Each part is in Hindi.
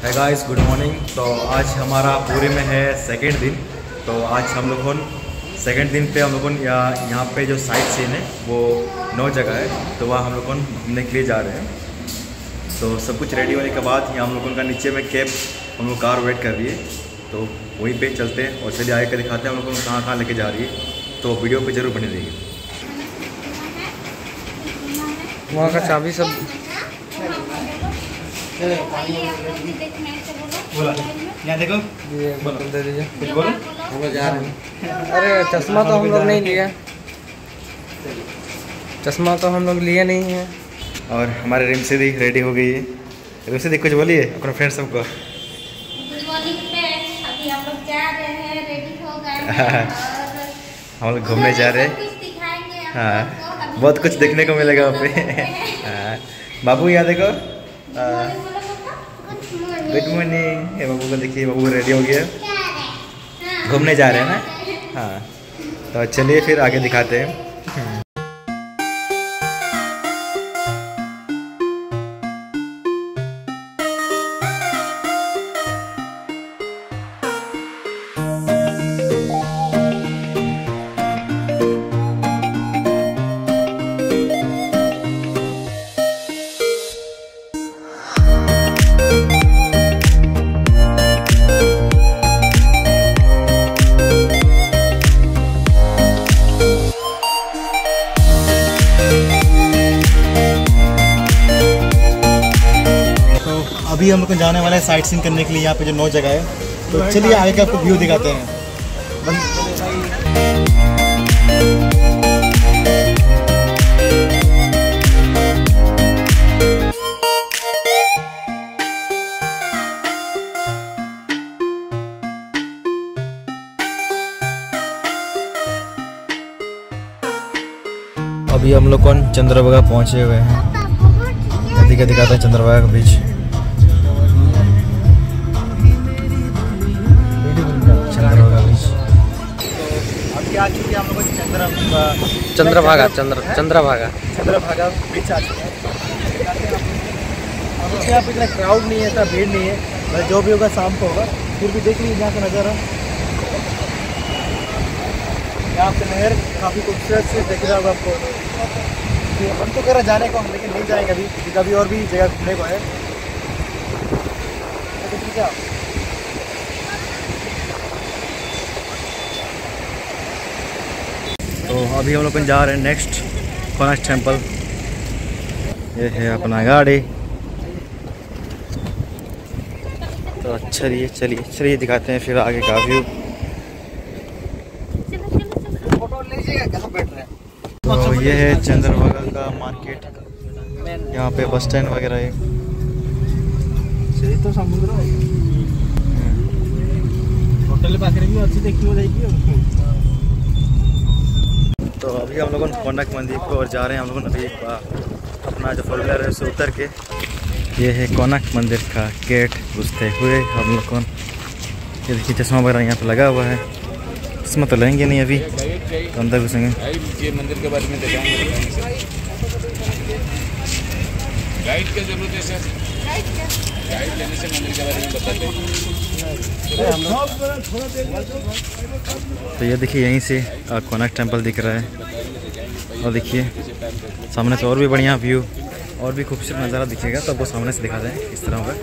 है गाइस, गुड मॉर्निंग। तो आज हमारा पूरे में है सेकंड दिन। तो आज हम लोगों सेकंड दिन पे हम लोगों यहाँ पे जो साइट सीन है वो 9 जगह है, तो वहाँ हम लोगों घूमने के लिए जा रहे हैं। तो सब कुछ रेडी होने के बाद यहाँ हम लोगों का नीचे में कैब हम लोग कार वेट कर रही है, तो वहीं पे चलते हैं और चलिए आगे के दिखाते हैं हम लोगों को कहाँ कहाँ लेके जा रही है। तो वीडियो पे ज़रूर बने रहिए। वहाँ का चाबी सब यहाँ देखो, दे दीजिए। कुछ बोलो। हम लोग जा रहे हैं। अरे चश्मा तो हम लोग नहीं लिया, चश्मा तो हम लोग लिए नहीं है। और हमारे रिमसिदी रेडी हो गई है। रिमसिदी कुछ बोलिए अपने फ्रेंड सबको। अभी हम लोग जा रहे हैं, रेडी हो गए हैं और हम लोग घूमने जा रहे हैं। कुछ दिखाएंगे। हाँ, बहुत कुछ देखने को मिलेगा वहाँ पे। हाँ, बाबू यहाँ देखो। Good morning. ये बाबू को देखिए, बाबू रेडी हो गया, घूमने जा रहे हैं ना। हाँ, तो चलिए फिर आगे दिखाते हैं। अभी हम लोग जाने वाले हैं साइट सीइंग करने के लिए, यहाँ पे जो 9 जगह है। तो चलिए आगे का आपको व्यू दिखाते हैं। अभी हम लोग चंद्रभागा पहुँचे हुए हैं। नदी का दिखाता है चंद्रभागा का बीच। चंद्रभागा बीच अभी आ चुके हैं हम लोग चंद्रभागा बीच आ चुके हैं। अब यहाँ पे इतना क्राउड नहीं है, इतना भीड़ नहीं है, मतलब जो भी होगा शाम को होगा। फिर भी देख लीजिए यहाँ का नज़ारा। यहाँ पे नहर काफ़ी खूबसूरत से दिख रहा होगा आपको। हम तो कह रहे जाने को, लेकिन नहीं जाएंगे अभी, क्योंकि अभी और भी जगह घूमने को है। तो क्या तो अभी हम लोग जा रहे हैं नेक्स्ट कोणार्क टेम्पल। ये है अपना गाड़ी। तो चलिए चलिए चलिए दिखाते हैं फिर आगे का व्यू। तो ये है चंद्रभागा का मार्केट। यहाँ पे बस स्टैंड वगैरह है। तो समुद्र होटल पाखे भी अच्छी देखी। तो अभी हम लोग कोणार्क मंदिर को और जा रहे हैं। हम लोग अभी अपना जो 4 व्हीलर है उसे उतर के, ये है कोणार्क मंदिर का गेट घुसते हुए हम लोग ये देखिए चश्मा वगैरह यहाँ पे लगा हुआ है। चश्मा तो लेंगे नहीं अभी, तो अंदर घुसेंगे। ये मंदिर के बारे में गाइड की जरूरत है सर। गाइड लेने से मंदिर के बारे में बताते हैं। तो ये देखिए यहीं से कोणार्क टेम्पल दिख रहा है। और देखिए सामने से और भी बढ़िया व्यू और भी खूबसूरत नज़ारा दिखेगा, तो आपको सामने से दिखाते हैं इस तरह होगा।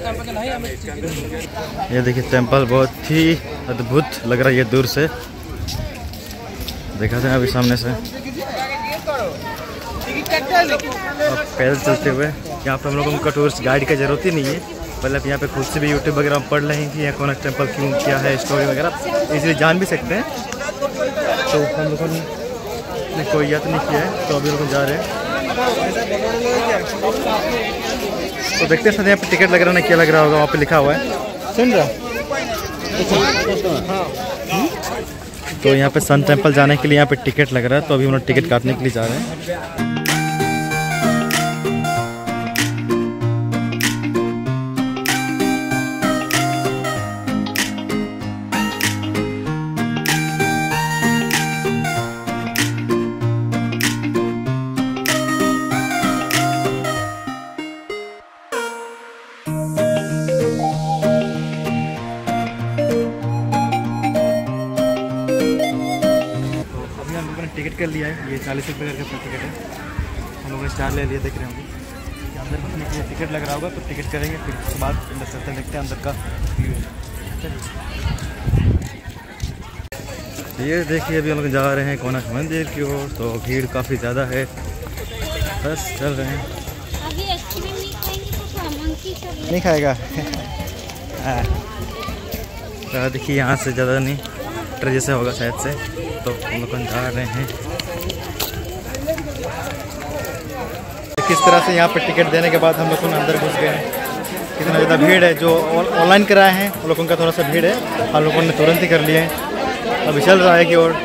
ये देखिए टेम्पल बहुत ही अद्भुत लग रहा है ये दूर से। दिखाते हैं अभी सामने से। और पैदल चलते हुए यहाँ पे हम लोगों को टूरिस्ट गाइड की ज़रूरत ही नहीं है। पहले आप यहाँ पे खुद से भी यूट्यूब वगैरह पढ़ लें कि यहाँ कोणार्क टेम्पल क्यों, क्या है स्टोरी वगैरह, इसलिए जान भी सकते हैं। तो हम लोगों ने कोई याद नहीं किया है, तो अभी लोग जा रहे हैं। तो देखते हैं यहाँ पे टिकट लग रहा है ना, क्या लग रहा होगा, वहाँ पे लिखा हुआ है सुन रहा। तो यहाँ पे सन टेम्पल जाने के लिए यहाँ पे टिकट लग रहा है, तो अभी हम लोग टिकट काटने के लिए जा रहे हैं। टिकट कर लिया है, ये 40 रुपये करके अपना टिकट है। हम लोगों ने 4 ले लिया, देख रहे होंगे कि अंदर घुसने के लिए टिकट लग रहा होगा, तो टिकट करेंगे, फिर उसके बाद अंदर चलते हैं, देखते हैं अंदर का व्यू। ये देखिए अभी हम लोग जा रहे हैं कोणार्क मंदिर की ओर, तो भीड़ काफ़ी ज़्यादा है, बस चल रहे हैं। अभी आइसक्रीम नहीं खाएंगे तो मंकी सब नहीं खाएगा। तो देखिए यहाँ से ज़्यादा नहीं, ट्रेन जैसे होगा शायद से, तो हम लोग जा रहे हैं। किस तरह से यहाँ पर टिकट देने के बाद हम लोग अंदर घुस गए हैं। कितना ज़्यादा भीड़ है, जो ऑनलाइन कराए हैं उन लोगों का थोड़ा सा भीड़ है, हम लोगों ने तुरंत ही कर लिए हैं। अभी चल रहा है कि और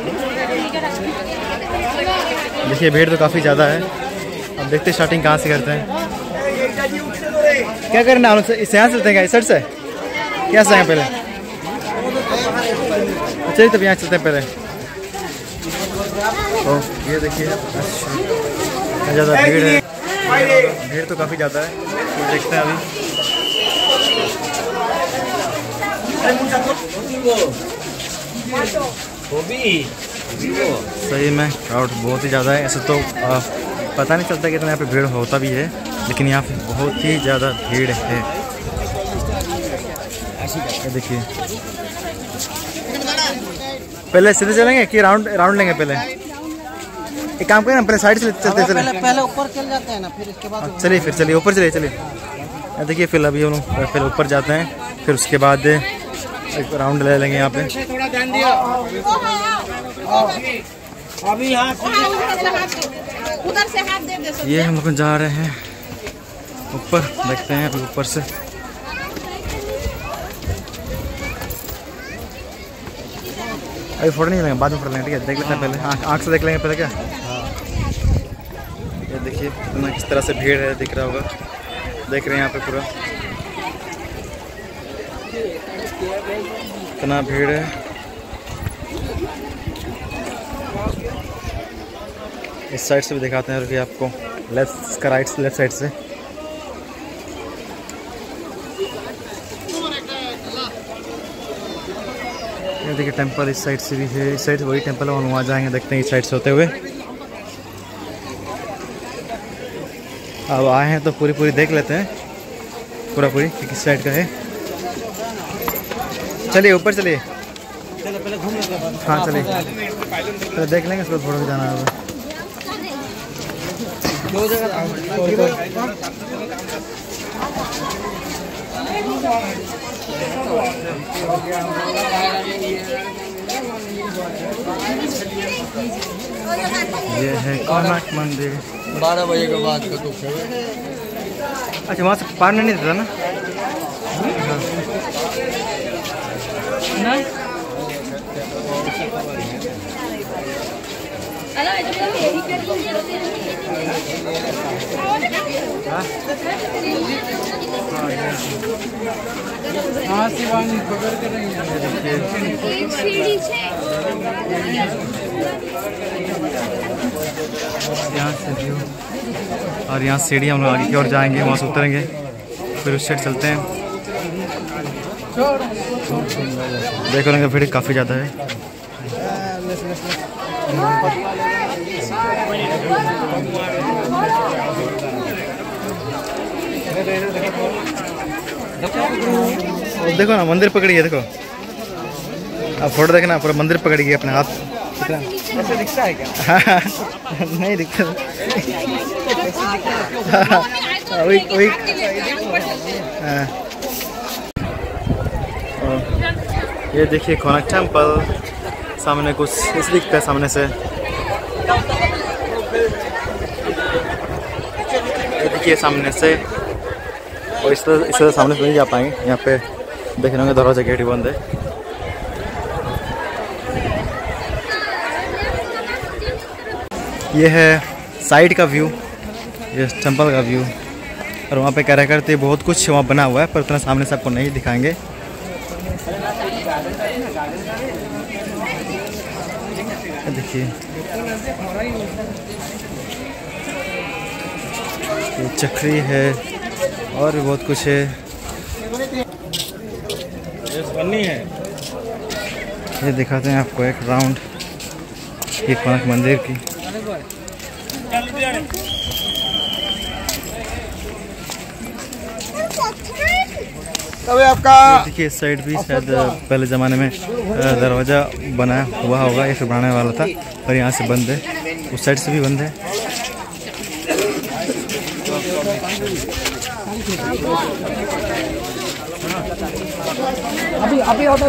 देखिए भीड़ तो काफ़ी ज़्यादा है। अब देखते हैं स्टार्टिंग कहाँ से करते हैं, क्या करना है। इससे यहाँ चलते हैं क्या, इस साइड से क्या से पहले? चलिए तब यहाँ चलते हैं पहले। तो ये देखिए ज़्यादा भीड़ है, भीड़ तो काफ़ी ज़्यादा है, तो देखते हैं अभी। सही में क्राउड बहुत ही ज़्यादा है। ऐसे तो पता नहीं चलता कि इतना यहाँ पे भीड़ होता भी है, लेकिन यहाँ पे बहुत ही ज़्यादा भीड़ है। देखिए पहले सीधे चलेंगे कि राउंड लेंगे? पहले एक काम करें ना, पहले साइड से चलते चले, पहले ऊपर चल जाते हैं ना, फिर इसके बाद चलिए फिर चलिए ऊपर चलिए। देखिए फिर अभी हम लोग पहले ऊपर जाते हैं, फिर उसके बाद एक राउंड ले लेंगे यहाँ पे। थोड़ा ध्यान दिया अभी यहाँ उधर से हाथ दे दे। ये हम लोग जा रहे हैं ऊपर, देखते हैं अभी ऊपर से। अभी फोटो नहीं लेंगे, बाद में फोटो लेंगे, ठीक है? देख लेते हैं पहले, आँख से देख लेंगे पहले क्या। ये देखिए कितना किस तरह से भीड़ है, दिख रहा होगा, देख रहे हैं यहाँ पे पूरा कितना भीड़ है। इस साइड से भी दिखाते हैं रुकिए आपको, लेफ्ट का राइट से, लेफ्ट साइड से। ये देखिए टेंपल इस साइड से भी है, इस साइड से वही टेंपल है, हम वहाँ जाएंगे, देखते हैं इस साइड से होते हुए। अब आए हैं तो पूरी देख लेते हैं, पूरी किस साइड का है। चलिए ऊपर चलिए, पहले घूम लेते हैं। हाँ चलिए पहले देख लेंगे, उसको फोटो खिंचाना होगा। दो जगह ये है कोणार्क मंदिर। 12 बजे के बाद का तो अच्छा वहाँ से पार नहीं देता ना? हाँ शिवानी पकड़ के नहीं यहाँ से व्यू, और यहाँ सीढ़ी हम लोग आगे की ओर जाएंगे, वहाँ से उतरेंगे, फिर उस साइड चलते हैं। देख रहे हैं भीड़ काफ़ी ज़्यादा है। देखो ना मंदिर पकड़ी है, देखो अब फोटो देखना, पूरा मंदिर पकड़ी है अपने हाथ। ऐसे दिखता है क्या? नहीं दिखता। वही ये देखिए कोणार्क टेम्पल, सामने कुछ इस दिखता है सामने से। ये देखिए सामने से, और इस तरह सामने से नहीं जा पाएंगे, यहाँ पे देख रहे होंगे दरवाजा गेट ही बंद है। ये है साइड का व्यू, ये टेंपल का व्यू, और वहाँ पे क्या करते बहुत कुछ वहाँ बना हुआ है, पर उतना सामने से आपको नहीं दिखाएंगे। देखिए ये चक्री है और भी बहुत कुछ है। ये दिखाते हैं आपको एक राउंड। ये कोणार्क मंदिर की। अबे आपका देखिए इस साइड भी शायद पहले ज़माने में दरवाज़ा बनाया हुआ होगा या फिर बनाने वाला था, और यहाँ से बंद है, उस साइड से भी बंद है। अभी होता है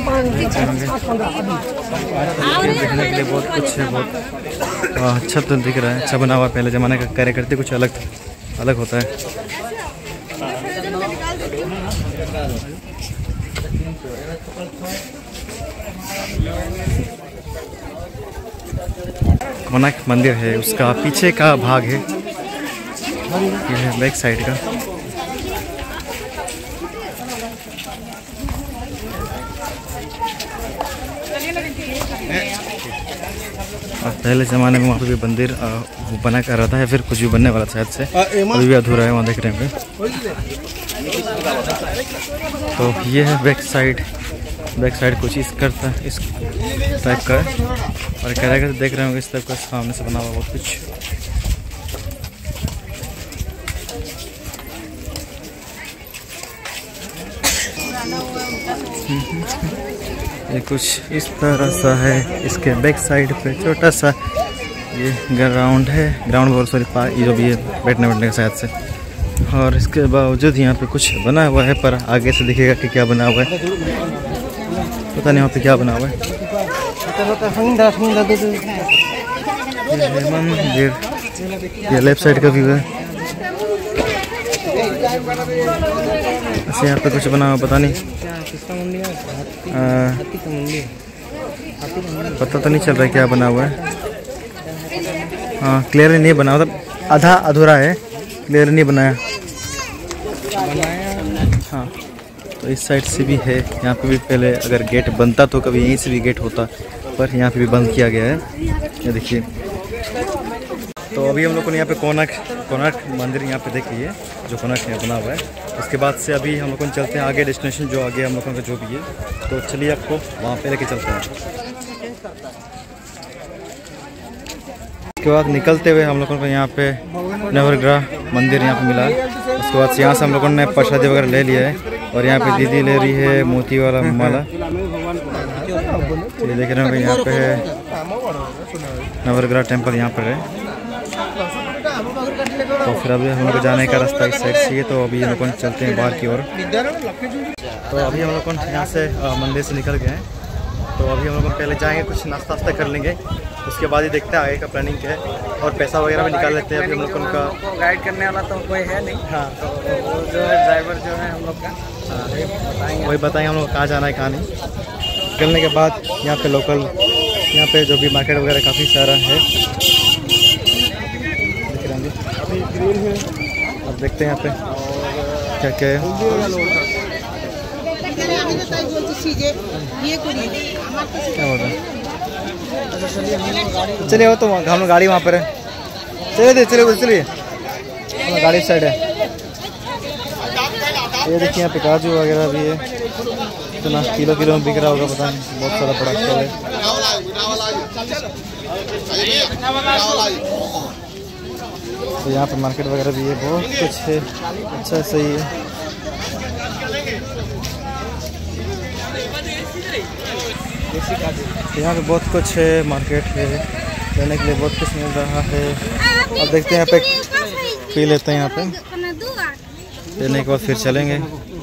देखने के लिए बहुत कुछ है, बहुत अच्छा तो दिख रहा है, अच्छा बना हुआ। पहले ज़माने का कार्यकर्ते कुछ अलग होता है। कोणार्क मंदिर है, उसका पीछे का भाग है, ये है बैक साइड का। और पहले ज़माने में वहाँ पे भी मंदिर बना कर रहा था, या फिर कुछ भी बनने वाला था शायद से, अभी भी अधूरा है, वहाँ देख रहे हैं। तो ये है बैक साइड कुछ इस करता है, इस टाइप का है, और कैरेक्टर देख रहे होंगे इस टाइप का सामने से बना हुआ बहुत कुछ। ये कुछ इस तरह सा है। इसके बैक साइड पे छोटा सा ये ग्राउंड है, ग्राउंड बहुत सॉरी पार्क, ये जो भी है बैठने का शायद से। और इसके बावजूद यहाँ पे कुछ बना हुआ है, पर आगे से दिखेगा कि क्या बना हुआ है, पता नहीं वहाँ पे क्या बना हुआ है। ये मंदिर, ये लेफ्ट साइड का व्यू है। अच्छा यहाँ पे कुछ बना हुआ, पता नहीं, पता तो नहीं चल रहा है क्या बना हुआ है। हाँ क्लियर नहीं बना, मतलब आधा अधूरा है, क्लियर नहीं बनाया। हाँ तो इस साइड से भी है, यहाँ पे भी पहले अगर गेट बनता तो कभी यहीं से भी गेट होता, पर यहाँ पे भी बंद किया गया है, ये देखिए। तो अभी हम लोगों ने यहाँ पे कोणार्क मंदिर यहाँ पे देख लिए, जो कोणार्क में बना हुआ है। उसके बाद से अभी हम लोगों चलते हैं आगे, डेस्टिनेशन जो आगे हम लोगों का जो भी है, तो चलिए आपको वहाँ पे लेके चलते हैं। उसके बाद निकलते हुए हम लोगों को यहाँ पे नवग्रह मंदिर यहाँ पे मिला। उसके बाद से यहाँ से हम लोगों ने प्रसादी वगैरह ले लिया है, और यहाँ पे दीदी ले रही है मोती वाला माला। ये देख रहे होंगे यहाँ पे है नवग्रह टेम्पल यहाँ पर है। तो फिर अभी हम लोग को जाने का रास्ता इस साइड से है, तो अभी हम लोग चलते हैं बाहर की ओर। तो अभी हम लोग यहाँ से मंदिर से निकल गए हैं, तो अभी हम लोग पहले जाएंगे, कुछ नाश्ता वास्ता कर लेंगे, उसके बाद ही देखते हैं आगे का प्लानिंग क्या है, और पैसा वगैरह भी निकाल लेते हैं। अभी हम लोग उनका गाइड करने वाला तो कोई है नहीं। हाँ तो वो जो है ड्राइवर जो है हम लोग का, वही बताएंगे हम लोग कहाँ जाना है कहाँ नहीं। निकलने के बाद यहाँ पे लोकल, यहाँ पे जो भी मार्केट वगैरह काफ़ी सारा है, अब देखते हैं यहाँ पे क्या क्या है। क्या बोल रहे हैं? चलिए वो तो हम लोग गाड़ी वहाँ पर है, चलिए गाड़ी साइड है। ये देखिए यहाँ पे काजू वगैरह भी है, इतना किलो में बिक रहा होगा पता नहीं, बहुत सारा प्रोडक्ट है। तो यहाँ पे मार्केट वगैरह भी है, बहुत कुछ है, अच्छा सही है। तो यहाँ पे बहुत कुछ है, मार्केट है, लेने के लिए बहुत कुछ मिल रहा है। अब देखते हैं यहाँ पे, पी लेते हैं यहाँ पे, लेने के बाद फिर चलेंगे।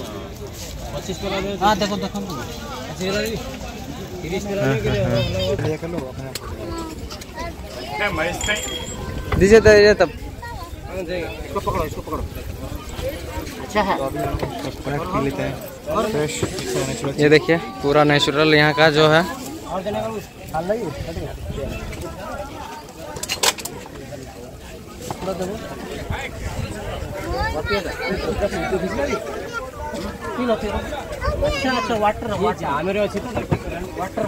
दीजिए तब इसको पकड़ो। अच्छा है। पी लेते हैं फ्रेश। ये देखिए पूरा नेचुरल यहाँ का जो है। अच्छा वाटर मेरे अच्छे वाटर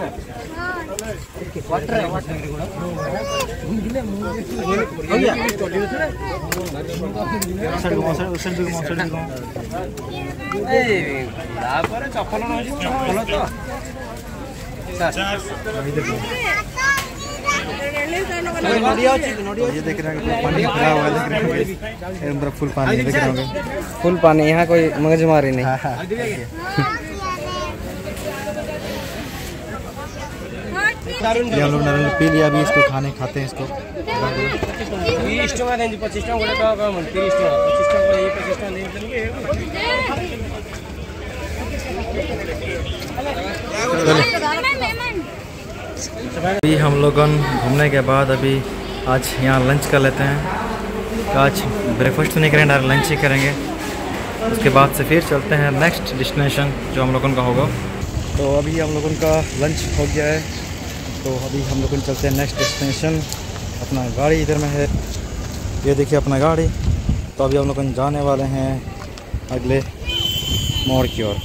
ये देख रहे हैं पानी भरा हुआ है, देख रहे होंगे अंदर फुल पानी देख रहे होंगे, फुल पानी, यहाँ कोई मगजमारी नहीं। ये हम लोग नारंगी पी लिया, अभी इसको खाते हैं इसको। 30 टका देंगे, 25 टका गोटे टका कम, 30 टका 25 टका ये 25 टका देंगे। अभी हम लोग घूमने के बाद अभी आज यहाँ लंच कर लेते हैं। तो आज ब्रेकफास्ट तो नहीं करेंगे, डायरेक्ट लंच ही करेंगे। उसके बाद से फिर चलते हैं नेक्स्ट डेस्टिनेशन जो हम लोगों का होगा। तो अभी हम लोगों का लंच हो गया है, तो अभी हम लोग चलते हैं नेक्स्ट डेस्टिनेशन। अपना गाड़ी इधर में है, ये देखिए अपना गाड़ी। तो अभी हम लोग जाने वाले हैं अगले मोड़ की ओर।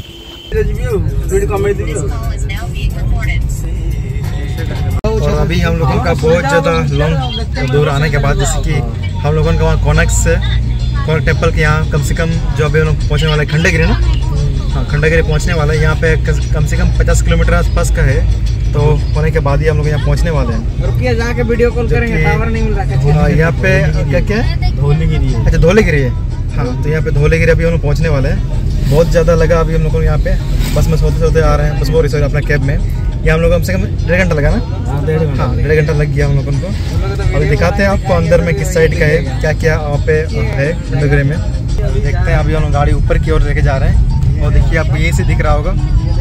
और अभी हम लोगों का बहुत ज़्यादा लॉन्ग दूर आने के बाद, जैसे कि हम लोगों का वहाँ कोनक्स से कोनक टेम्पल के यहाँ कम से कम जो अभी हम लोग पहुँचने वाले हैं खंडगिरी ना, हाँ खंडगिरी पहुँचने वाला है। यहाँ पे कम से कम 50 किलोमीटर आसपास का है, तो होने के बाद ही हम लोग यहाँ पहुँचने वाले हैं। रुकिए, जाके वीडियो कॉल करेंगे, टावर नहीं मिल रहा। यहाँ पे क्या है, धौलीगिरी है। अच्छा धौलीगिरी है, हाँ। तो यहाँ पे धौलीगिरी अभी हम लोग पहुँचने वाले हैं। बहुत ज़्यादा लगा अभी हम लोग को यहाँ पे, बस में सोते आ रहे हैं, बस वो रिसोर्ट अपना कैब में। यहाँ हम लोग कम से कम 1.5 घंटा लगा ना, हाँ 1.5 घंटा लग गया हम लोगों को। अभी दिखाते हैं आपको अंदर में किस साइड का है, क्या क्या वहाँ पे है खंडगिरी में। देखते हैं, अभी हम लोग गाड़ी ऊपर की ओर लेके जा रहे हैं। और देखिए आपको यहीं से दिख रहा होगा,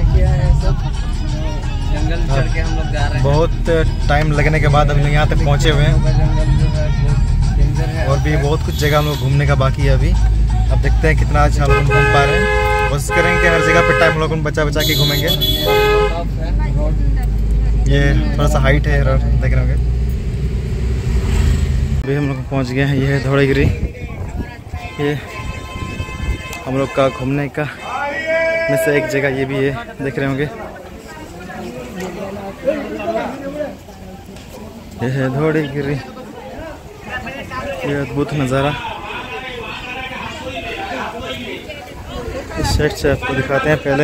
जंगल चढ़ के हम लोग जा रहे हैं। बहुत टाइम लगने के बाद अभी यहाँ तक पहुँचे हुए हैं। और भी बहुत कुछ जगह हम लोग घूमने का बाकी है अभी। अब देखते हैं कितना आज हम लोग घूम पा रहे हैं। कोशिश करेंगे हर जगह पे टाइम हम लोग बचा के घूमेंगे। ये थोड़ा सा हाइट है, देख रहे होंगे। अभी हम लोग पहुँच गए हैं, ये है धौलीगिरी। ये हम लोग का घूमने का में से एक जगह ये भी है, देख रहे होंगे। ये है धौलीगिरी, ये अद्भुत नज़ारा। इस साइड से आपको दिखाते हैं पहले।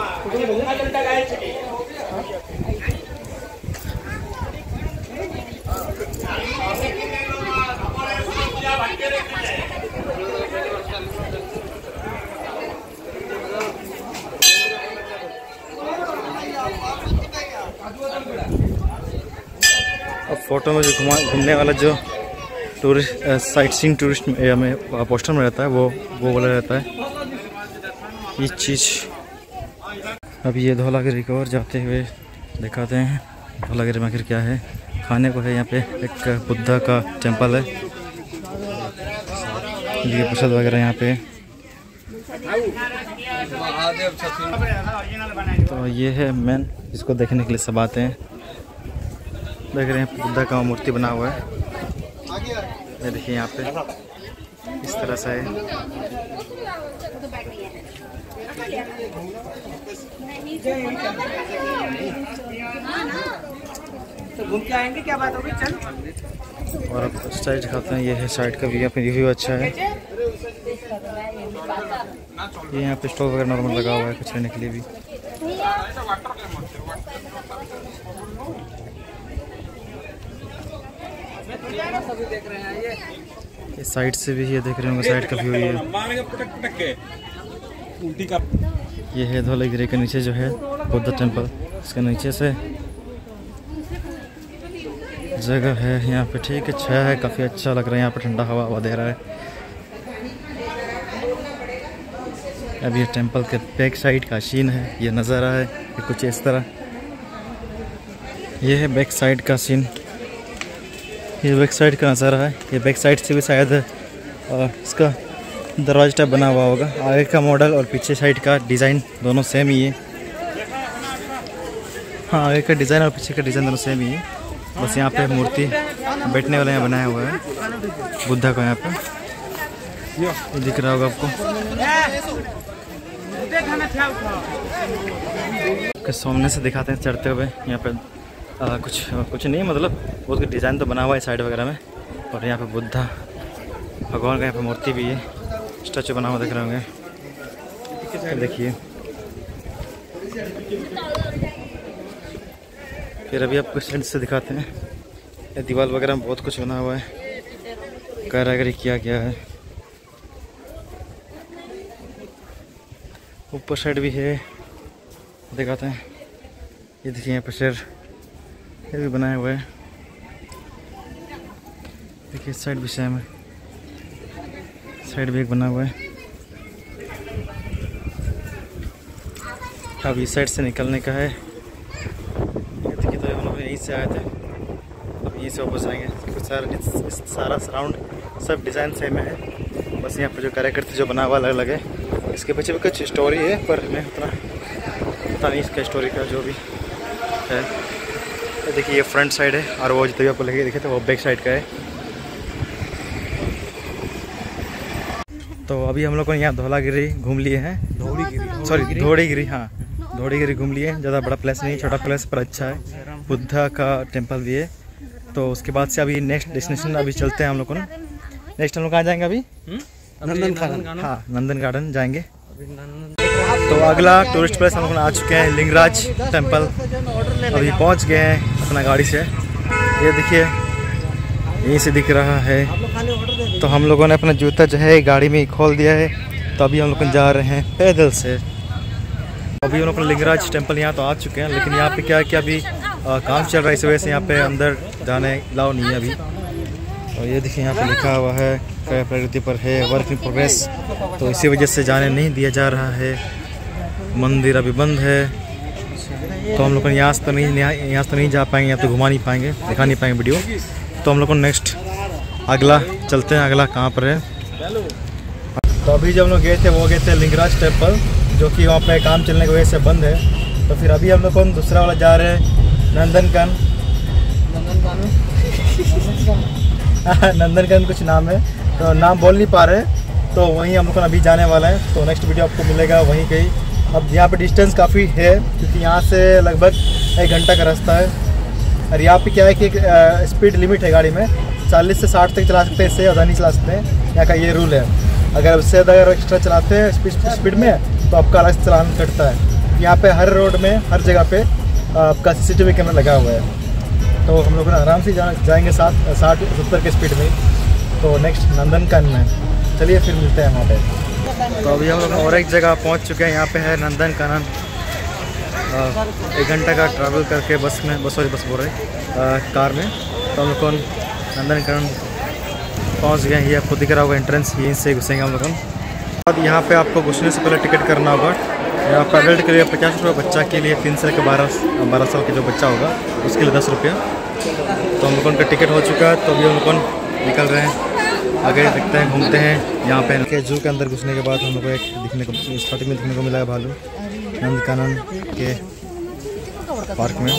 अब फोटो में जो घूमने वाला जो टूरिस्ट साइट सीइंग टूरिस्ट में पोस्टर में रहता है, वो वाला रहता है ये चीज़। अभी ये धौलागिरी की ओर जाते हुए दिखाते हैं। धौलागिरी में आखिर क्या है, खाने को है। यहाँ पे एक बुद्धा का टेम्पल है, ये प्रसाद वगैरह यहाँ पे। तो ये है मेन, जिसको देखने के लिए सब आते हैं। देख रहे हैं बुद्धा का मूर्ति बना हुआ है, ये देखिए यहाँ पे इस तरह से है। तो घूम के आएंगे, क्या बात होगी, चल। और अब उस साइड दिखाते हैं, ये है साइड का व्यू, पे रिव्यू अच्छा है। ये यहाँ पे स्टोव वगैरह नॉर्मल लगा हुआ है कुछ लेने के लिए भी। ये साइड से भी ये देख रहे होंगे, साइड का व्यू ये। ये है धौलागिरी के नीचे जो है बुद्धा टेम्पल, इसके नीचे से जगह है यहाँ पे। ठीक है, अच्छा है, काफ़ी अच्छा लग रहा है यहाँ पे, ठंडा हवा दे रहा है। अब ये टेम्पल के बैक साइड का सीन है, ये नज़ारा है ये कुछ इस तरह। ये है बैक साइड का सीन, ये बैक साइड का नज़ारा है। ये बैक साइड से भी शायद इसका दरवाजा टाइप बना हुआ होगा। आगे का मॉडल और पीछे साइड का डिज़ाइन दोनों सेम ही है। हाँ, आगे का डिज़ाइन और पीछे का डिज़ाइन दोनों सेम ही है। बस यहाँ पे मूर्ति बैठने वाला यहाँ बनाया हुआ है बुद्धा का। यहाँ पे ये दिख रहा होगा आपको। सामने से दिखाते हैं चढ़ते हुए। यहाँ पे कुछ नहीं, मतलब बहुत कुछ डिज़ाइन तो बना हुआ है साइड वगैरह में। और यहाँ पे बुद्धा भगवान का यहाँ पे मूर्ति भी है, स्टैचू बना हुआ देख रहे होंगे। देखिए, फिर अभी आपको साइड से दिखाते हैं। ये दीवार वगैरह में बहुत कुछ बना हुआ है, कारीगरी किया गया है। ऊपर साइड भी है, दिखाते हैं। ये देखिए यहाँ पर शेर ये भी बनाया हुआ है। देखिए इस साइड भी सेम है, साइड भी एक बना हुआ है। अब इस साइड से निकलने का है। देखिए तो हम लोग यहीं से आए थे, अब यहीं से वापस आएंगे क्योंकि सारा सराउंड सब डिज़ाइन सेम है। बस यहाँ पर जो कार्यकर्ता जो बना हुआ अलग अलग है। इसके पीछे भी कुछ स्टोरी है पर हमें उतना पता नहीं इसका स्टोरी का जो भी है। तो देखिए ये फ्रंट साइड है और वो जितने आपको लगे देखे तो वो बैक साइड का है। तो अभी हम लोग को यहाँ धौलागिरी घूम लिए हैं, धौड़ीगिरी, हाँ धौड़ीगिरी घूम लिए। ज़्यादा बड़ा प्लेस नहीं, छोटा प्लेस पर अच्छा है। बुद्धा का टेम्पल भी है। तो उसके बाद से अभी नेक्स्ट डेस्टिनेशन अभी चलते हैं हम लोग को। नेक्स्ट हम लोग कहाँ जाएंगे अभी? नंदन गार्डन। हाँ नंदन गार्डन जाएंगे। तो अगला टूरिस्ट प्लेस हम लोग आ चुके हैं लिंगराज टेम्पल। अभी पहुंच गए हैं अपना गाड़ी से। ये देखिए यहीं से दिख रहा है। तो हम लोगों ने अपना जूता जो है गाड़ी में खोल दिया है। तो अभी हम लोग जा रहे हैं पैदल से। अभी हम लोग लिंगराज टेम्पल यहाँ तो आ चुके हैं, लेकिन यहाँ पे क्या है कि अभी काम चल रहा है, इस वजह से यहाँ पे अंदर जाने अलाउ नहीं है अभी। और ये देखिए यहाँ पे लिखा हुआ है प्रगति पर है, वर्क इन प्रोग्रेस। तो इसी वजह से जाने नहीं दिया जा रहा है। मंदिर अभी बंद है। तो हम लोग यहाँ से तो नहीं जा पाएंगे, यहाँ तो घुमा नहीं पाएंगे, दिखा नहीं पाएंगे वीडियो। तो हम लोग को नेक्स्ट अगला चलते हैं। अगला कहाँ पर है? तो अभी जब हम लोग गए थे वो गए थे लिंगराज टेम्पल, जो कि वहाँ पे काम चलने की वजह से बंद है। तो फिर अभी हम लोग को दूसरा वाला जा रहे हैं नंदनकानन। नंदनकानन कुछ नाम है, तो नाम बोल नहीं पा रहे। तो वहीं हम लोग को अभी जाने वाला है। तो नेक्स्ट वीडियो आपको मिलेगा वहीं कहीं। अब यहाँ पे डिस्टेंस काफ़ी है क्योंकि यहाँ से लगभग 1 घंटा का रास्ता है। और यहाँ पे क्या है कि स्पीड लिमिट है गाड़ी में, 40 से 60 तक चला सकते हैं, इससे ज़्यादा नहीं चला सकते हैं। यहाँ का ये रूल है। अगर उससे ज़्यादा एक्स्ट्रा चलाते हैं स्पीड में तो आपका अलग चलान कटता है। यहाँ पे हर रोड में हर जगह पे आपका CCTV कैमरा लगा हुआ है। तो हम लोग आराम से जाएंगे 60-70 के स्पीड में। तो नेक्स्ट नंदनकानन में चलिए फिर मिलते हैं वहाँ पे। तो अभी हम लोग और एक जगह पहुँच चुके हैं। यहाँ पे है नंदनकानन। 1 घंटा का ट्रैवल करके बस बोल रहे कार में। तो हम लोग नंदनकानन पहुँच गए। ये आपको दिख रहा होगा एंट्रेंस, यहीं से घुसेंगे हम लोग। अब यहाँ पे आपको घुसने से पहले टिकट करना होगा। यहाँ पर एडल्ट के लिए 50 रुपये, बच्चा के लिए 3 से 12 साल के जो बच्चा होगा उसके लिए 10 रुपये। तो हम लोगों का टिकट हो चुका है। तो अभी हम लोग निकल रहे हैं, आगे देखते हैं, घूमते हैं। यहाँ पे जू के अंदर घुसने के बाद हम लोग को एक स्टार्टिंग में दिखने को मिला है भालू नंदनकानन के पार्क में।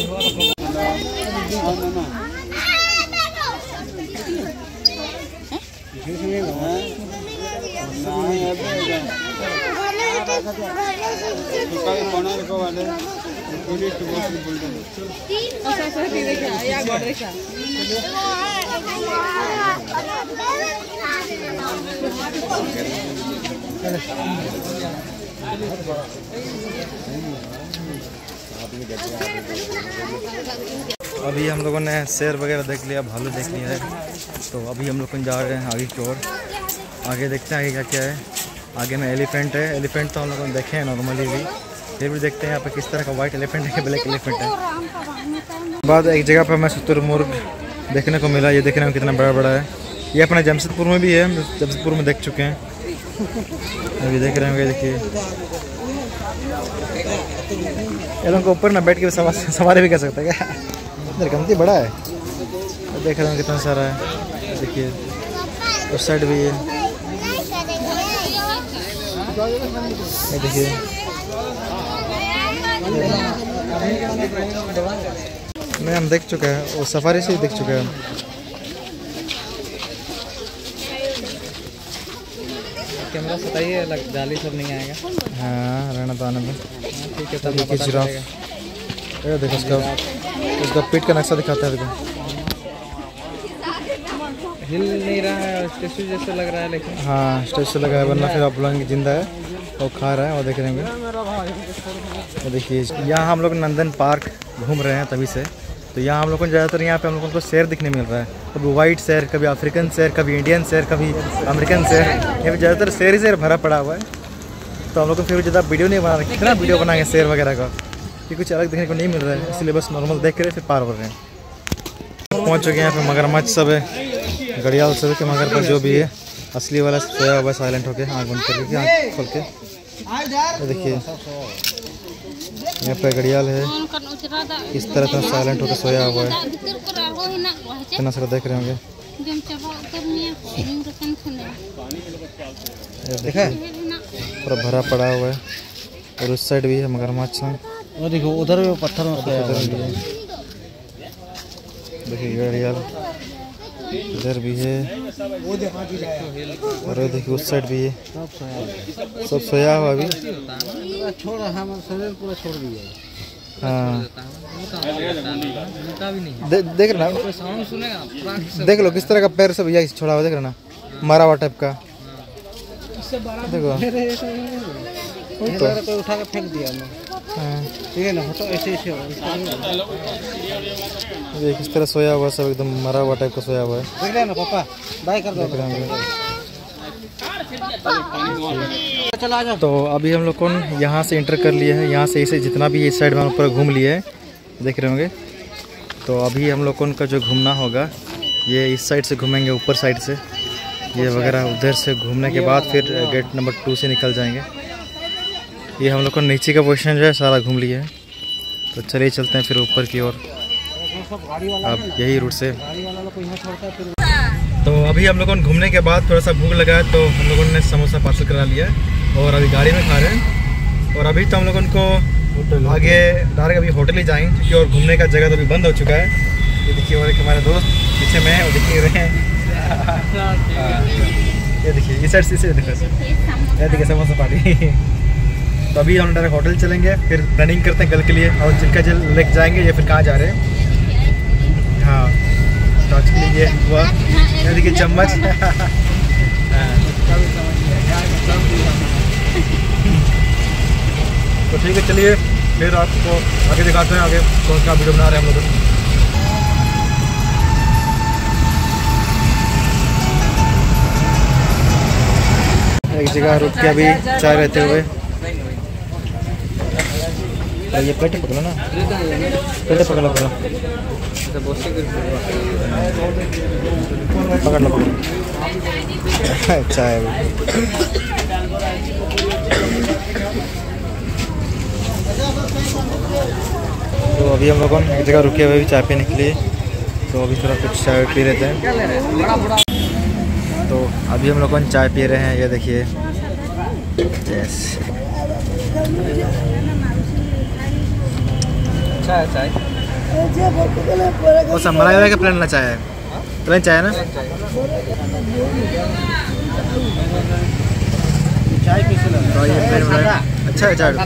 अभी हम लोगों ने शेर वगैरह देख लिया, भालू देख लिया है। तो अभी हम लोग जा रहे हैं आगे की ओर। आगे देखते हैं आगे क्या क्या है। आगे में एलिफेंट है। एलिफेंट तो हम लोगों ने देखे हैं नॉर्मली भी, फिर भी देखते हैं यहाँ पे किस तरह का वाइट एलिफेंट है कि ब्लैक एलिफेंट है। बाद एक जगह पर हमें शुतुरमुर्ग देखने को मिला। ये देखने में कितना बड़ा बड़ा है। ये अपने जमशेदपुर में भी है, जमशेदपुर में देख चुके हैं। अभी देख रहे होंगे, देखिए ये लोगों को ऊपर ना बैठ के सवारी भी कर सकते हैं क्या? इधर कमती बड़ा है। देख रहे हो कितना सारा है। देखिए उस साइड भी है, ये देखिए। नहीं हम देख चुके हैं, वो सफारी से ही देख चुके हैं। कैमरा सताइए, जाली सब नहीं आएगा। हाँ रहना तो आने में ठीक है, तब देखिए जिराफ। ये देखो उसका पेट का नक्शा दिखाता है। हिल नहीं रहा है, स्टेचू जैसे लग रहा है लेकिन। हाँ स्टेचू लगा है, वरना फिर आप बोलेंगे जिंदा है। वो खा रहा है, वो देख रहे होंगे। तो देखिए यहाँ हम लोग नंदन पार्क घूम रहे हैं तभी से। तो यहाँ हम लोगों को ज़्यादातर यहाँ पे हम लोगों को शेर दिखने मिल रहा है, कभी वाइट शेर, कभी अफ्रीकन शेर, कभी इंडियन शेर, कभी अमेरिकन शेर। यहाँ पे ज़्यादातर शेर ही शेर भरा पड़ा हुआ है। तो हम लोग को फिर ज़्यादा वीडियो नहीं बना रहे, कितना वीडियो बनाएंगे शेर वगैरह का, ये कुछ अलग देखने को नहीं मिल रहा है, इसलिए बस नॉर्मल देख के फिर पार हो रहे हैं। पहुँच चुके हैं यहाँ पे, मगरमच्छ सब है, घड़ियाल सब के, मगर पर जो भी है असली वाला सोया हुआ साइलेंट होके, आँख बंद करके, आँख खोल के। देखिए यहाँ पे घड़ियाल है, इस तरह से साइलेंट होकर सोया हुआ है, इतना सारा देख रहे होंगे। देखा पूरा भरा पड़ा हुआ है, और उस साइड भी है मगरमच्छ है, वो देखो उधर भी पत्थर में सोया हुआ है। देखिए घड़ियाल इधर भी है, और देखिए उस साइड भी है, सब सोया हुआ अभी। छोड़ शरीर पूरा छोड़ दिया। हाँ देख रहे ना, देख लो किस तरह का पैर सब यही छोड़ा हुआ, देख रहे ना, मारा हुआ टाइप का। देखो तो कोई उठा के फेंक दिया ठीक है ना, फोटो ऐसे ऐसे ये किस तरह सोया हुआ, सब एकदम मरा हुआ टाइप का सोया हुआ है। देख रहे ना पापा, बाय कर दो। चलो आ जाओ। तो अभी हम लोग को यहाँ से इंटर कर लिए हैं, यहाँ से इसे जितना भी इस साइड में हम ऊपर घूम लिए हैं, देख रहे होंगे। तो अभी हम लोग का जो घूमना होगा, ये इस साइड से घूमेंगे, ऊपर साइड से ये वगैरह, उधर से घूमने के बाद फिर गेट नंबर 2 से निकल जाएंगे। ये हम लोग को नीचे का पोर्शन जो है सारा घूम लिया है, तो चलिए चलते हैं फिर ऊपर की ओर, अब यही रूट से। तो अभी हम लोगों ने घूमने के बाद थोड़ा सा भूख लगा है, तो हम लोगों ने समोसा पार्सल करा लिया है, और अभी गाड़ी में खा रहे हैं। और अभी तो हम लोगों को आगे डायरेक्ट अभी होटल ही जाएंगे, क्योंकि और घूमने का जगह तो अभी बंद हो चुका है। ये देखिए, और एक हमारे दोस्त पीछे में है, वो दिख रहे हैं। ये देखिए इस साइड से देखो, ये देखिए समोसा पार्टी। तो अभी हम डायरेक्ट होटल चलेंगे, फिर प्लानिंग करते हैं कल के लिए, और जिनका जल लेके जाएंगे या फिर कहाँ जा रहे हैं। हाँ तो आज के लिए ये हुआ, ये देखिए चम्मच। तो ठीक है, चलिए फिर आपको आगे दिखाते हैं, आगे कौन सा वीडियो बना रहे हैं हम लोग। एक जगह रुक के अभी चाय रहते हुए, ये प्लेट पकड़ो ना, प्लेट पकड़ लो, पकड़ लो चाय। तो अभी हम लोग एक जगह रुके हुए भी चाय पीने के लिए, तो अभी थोड़ा कुछ चाय पी लेते हैं। तो अभी हम लोग चाय पी रहे हैं, ये देखिए। यस चाय वो सब मलाई का प्लान चाय है, प्लान चाय है ना। चाय कैसे लगा? तो ये प्लेन अच्छा है चाय,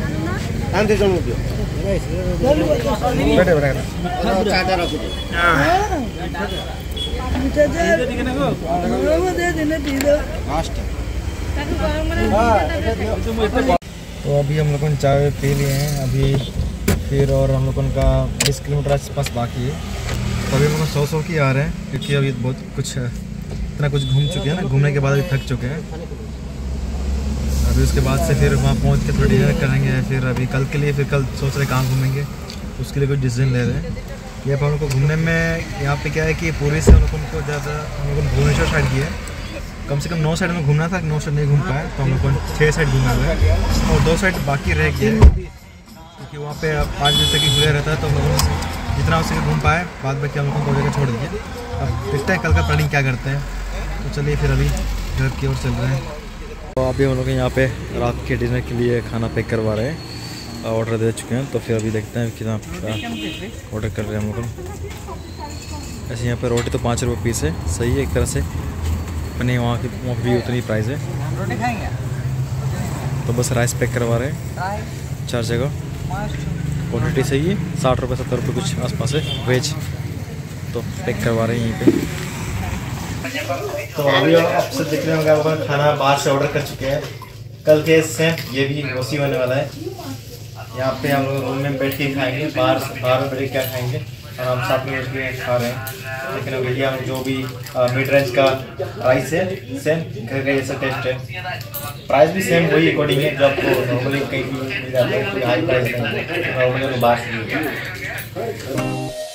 तो अभी हम लोगों ने चाय पी लिए हैं अभी फिर, और हम लोगों का 20 किलोमीटर आसपास बाकी है। तो अभी हम लोग 100 की आ रहे हैं, क्योंकि अभी बहुत कुछ इतना कुछ घूम चुके हैं ना, घूमने के बाद अभी थक चुके हैं। अभी उसके बाद से फिर वहाँ पहुँच के थोड़ा डिनर करेंगे, फिर अभी कल के लिए, फिर कल सोच रहे कहाँ घूमेंगे, उसके लिए कुछ डिसीजन ले रहे हैं। ये हम लोग को घूमने में यहाँ पे क्या है कि पूरी से हम लोगों को ज़्यादा हम लोगों ने भुवनेश्वर साइड की है, कम से कम 9 साइड में घूमना था, 9 साइड नहीं घूम पाए, तो हम लोग को 6 साइड घूमना हुआ है, और 2 साइड बाकी रह गए, क्योंकि वहाँ पे 5 बजे तक ही खुले रहता है। तो हम लोगों ने जितना हो सके घूम पाए, बाद में कि हम लोगों को जगह छोड़ दीजिए। अब देखते हैं कल का प्लानिंग क्या करते हैं। तो चलिए फिर अभी घर की ओर चल रहे हैं। तो अभी हम लोग यहाँ पे रात के डिनर के लिए खाना पैक करवा रहे हैं, ऑर्डर दे चुके हैं। तो फिर अभी देखते हैं कितना ऑर्डर कर रहे हैं हम लोग। ऐसे यहाँ पे रोटी तो 5 रुपये पीस है, सही है एक तरह से, अपने वहाँ भी उतनी प्राइस है। तो बस राइस पैक करवा रहे हैं 4 जगह, क्वान्टिटी सही है, 60 रुपये 70 रुपये कुछ आसपास है वेज। तो पैक करवा रहे हैं यहीं पे। तो अभी आप सब देख रहे होंगे, हम लोग खाना बाहर से ऑर्डर कर चुके हैं। कल के सेम ये भी वैसी होने वाला है। यहाँ पे हम लोग रूम में बैठ के खाएंगे, बाहर में बैठ के क्या खाएंगे और हम साथ में खा रहे हैं। लेकिन अभी हम जो भी मिड रेंज का प्राइस है सेम घर का जैसा टेस्ट है, प्राइस भी सेम वही अकॉर्डिंग है जो आपको नॉर्मली कहीं भी मिल जाता है, कोई हाई प्राइस नहीं है, नॉर्मली बाहर से मिलता है।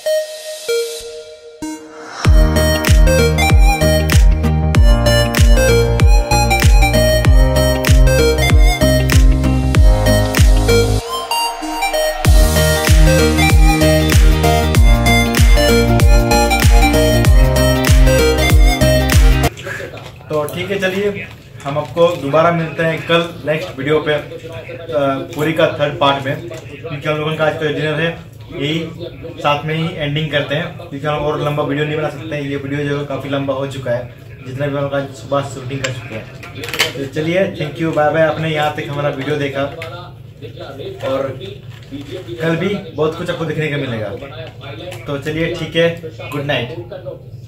तो ठीक है, चलिए हम आपको दोबारा मिलते हैं कल नेक्स्ट वीडियो पे पूरी का थर्ड पार्ट में, क्योंकि हम लोगों का आज तो डिनर है, यही साथ में ही एंडिंग करते हैं, क्योंकि हम और लंबा वीडियो नहीं बना सकते हैं। ये वीडियो जो है काफ़ी लंबा हो चुका है, जितना भी हम लोग आज सुबह शूटिंग कर चुके हैं। तो चलिए, थैंक यू, बाय बाय। आपने यहाँ तक हमारा वीडियो देखा और कल भी बहुत कुछ आपको देखने को मिलेगा। तो चलिए ठीक है, गुड नाइट।